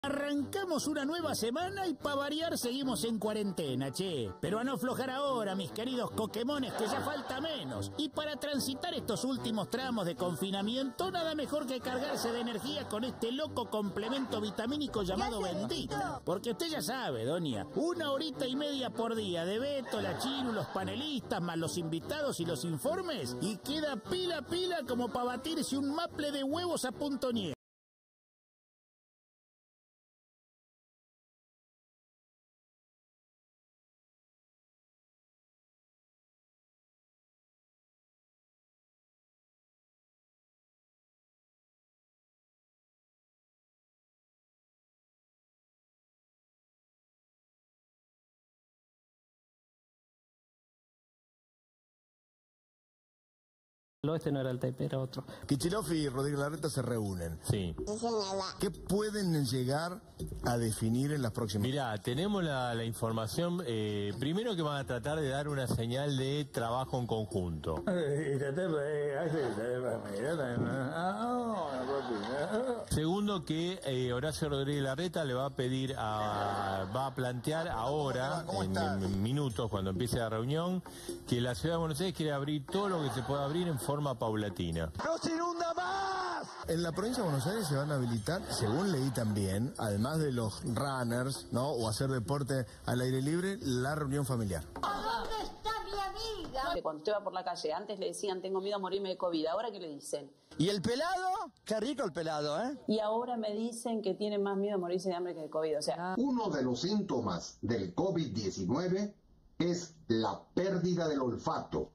Arrancamos una nueva semana y para variar seguimos en cuarentena, che. Pero a no aflojar ahora, mis queridos coquemones, que ya falta menos. Y para transitar estos últimos tramos de confinamiento, nada mejor que cargarse de energía con este loco complemento vitamínico llamado Bendito. Porque usted ya sabe, doña, 1 horita y media por día de Beto, la Chinu, los panelistas, más los invitados y los informes, y queda pila como para batirse un maple de huevos a punto nieve. Este no era el Taipei, era otro. Kicillof y Rodríguez Larreta se reúnen. Sí. ¿Qué pueden llegar a definir en las próximas? Mirá, tenemos la información, primero que van a tratar de dar una señal de trabajo en conjunto. Segundo, que Horacio Rodríguez Larreta le va a pedir, va a plantear ahora, en minutos, cuando empiece la reunión, que la Ciudad de Buenos Aires quiere abrir todo lo que se pueda abrir en forma paulatina. ¡No se inunda más! En la provincia de Buenos Aires se van a habilitar, según leí también, además de los runners, ¿no? O hacer deporte al aire libre, la reunión familiar. ¿Dónde está mi amiga? Cuando usted va por la calle, antes le decían tengo miedo a morirme de COVID, ¿ahora qué le dicen? ¿Y el pelado? Qué rico el pelado, ¿eh? Y ahora me dicen que tienen más miedo a morirse de hambre que de COVID, o sea... Uno de los síntomas del COVID-19 es la pérdida del olfato.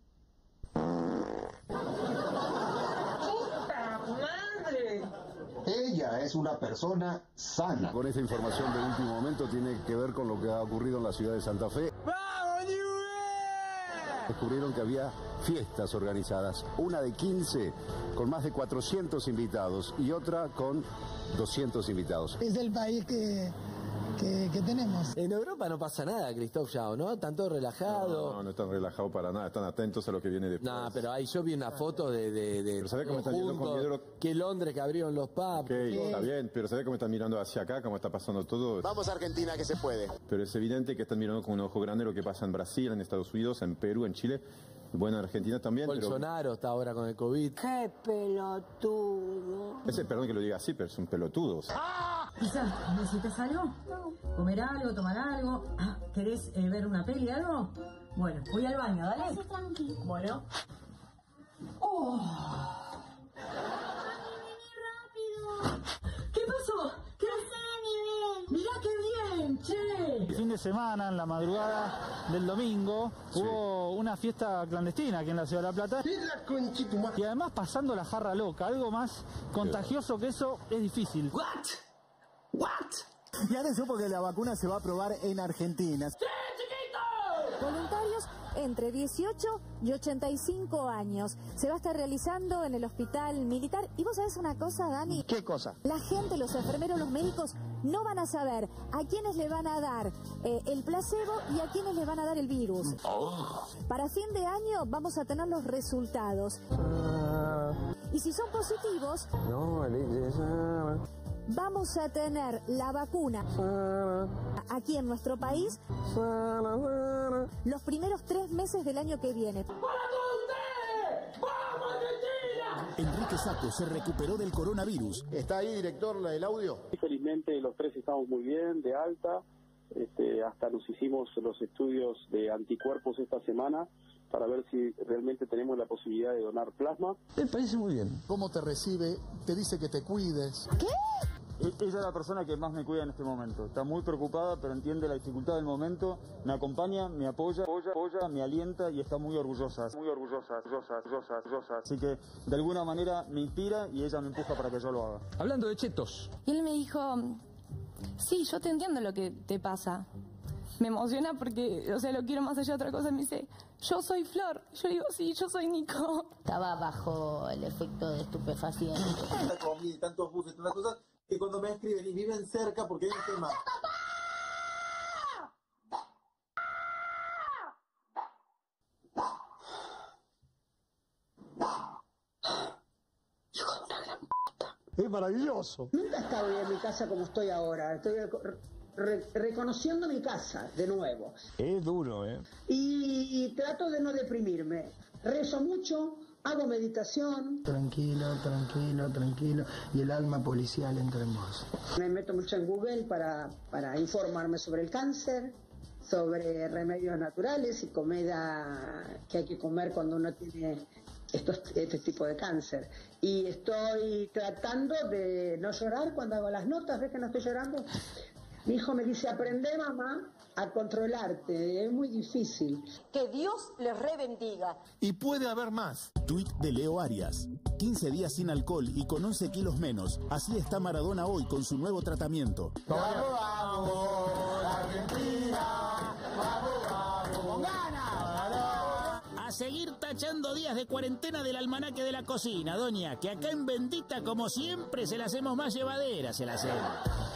Ella es una persona sana. Con esta información de último momento tiene que ver con lo que ha ocurrido en la ciudad de Santa Fe. ¡Vamos, Newell! Descubrieron que había fiestas organizadas, una de 15 con más de 400 invitados y otra con 200 invitados. Es el país que tenemos. En Europa no pasa nada, Christoph Yao, ¿no? Están todos relajados. No están relajados para nada, están atentos a lo que viene después. No, pero ahí yo vi una foto de pero ¿sabés cómo están yendo con miedo? Que Londres, que abrieron los pubs. Ok, está bien, pero ¿sabés cómo están mirando hacia acá, cómo está pasando todo? Vamos a Argentina, que se puede. Pero es evidente que están mirando con un ojo grande lo que pasa en Brasil, en Estados Unidos, en Perú, en Chile. Bueno, en Argentina también. Bolsonaro está ahora con el COVID. ¡Qué pelotudo! Perdón que lo diga así, pero es un pelotudo. Quizás necesitas algo, comer algo, tomar algo. ¿Querés ver una peli, algo? Bueno, voy al baño, dale. Sí, tranquilo. Bueno. Rápido. ¿Qué pasó? ¿Qué? Mirá qué bien, che. El fin de semana, en la madrugada del domingo, hubo una fiesta clandestina aquí en la Ciudad de La Plata. Y además pasando la jarra loca, algo más contagioso que eso es difícil. ¿What? Y ahora supo que la vacuna se va a probar en Argentina. ¡Sí, chiquito! Voluntarios entre 18 y 85 años. Se va a estar realizando en el hospital militar. ¿Y vos sabés una cosa, Dani? ¿Qué cosa? La gente, los enfermeros, los médicos no van a saber a quiénes le van a dar el placebo y a quiénes le van a dar el virus. Para fin de año vamos a tener los resultados. Y si son positivos, vamos a tener la vacuna aquí en nuestro país los primeros 3 meses del año que viene. ¡Para todos ustedes! ¡Vamos, Argentina! Enrique Sacco se recuperó del coronavirus. ¿Está ahí, director, el audio? Felizmente los 3 estamos muy bien, de alta. Hasta nos hicimos los estudios de anticuerpos esta semana para ver si realmente tenemos la posibilidad de donar plasma. Me parece muy bien. ¿Cómo te recibe? Te dice que te cuides. ¿Qué? Ella es la persona que más me cuida en este momento. Está muy preocupada, pero entiende la dificultad del momento. Me acompaña, me apoya, me alienta y está muy orgullosa. Muy orgullosa. Así que de alguna manera me inspira y ella me empuja para que yo lo haga. Hablando de chetos. Y él me dijo, sí, yo te entiendo lo que te pasa. Me emociona porque, o sea, lo quiero más allá de otra cosa. Me dice, yo soy Flor. Yo digo, sí, yo soy Nico. Estaba bajo el efecto de estupefacientes. Tantos buses, tantas cosas, que cuando me escriben y viven cerca, porque hay un tema. Es maravilloso. Nunca he estado bien en mi casa como estoy ahora. Estoy reconociendo mi casa de nuevo. Es duro, ¿eh? Y trato de no deprimirme. Rezo mucho, hago meditación. Tranquilo, tranquilo, tranquilo. Y el alma policial entra en vos. Me meto mucho en Google para informarme sobre el cáncer, sobre remedios naturales y comida que hay que comer cuando uno tiene este tipo de cáncer. Y estoy tratando de no llorar cuando hago las notas. ¿Ves que no estoy llorando? Mi hijo me dice, aprende, mamá, a controlarte. Es muy difícil. Que Dios les rebendiga. Y puede haber más. Tuit de Leo Arias. 15 días sin alcohol y con 11 kilos menos. Así está Maradona hoy con su nuevo tratamiento. ¡Vamos, vamos, Argentina! ¡Vamos, vamos! ¡Con ganas! A seguir tachando días de cuarentena del almanaque de la cocina, doña, que acá en Bendita, como siempre, se la hacemos más llevadera, se la hacemos.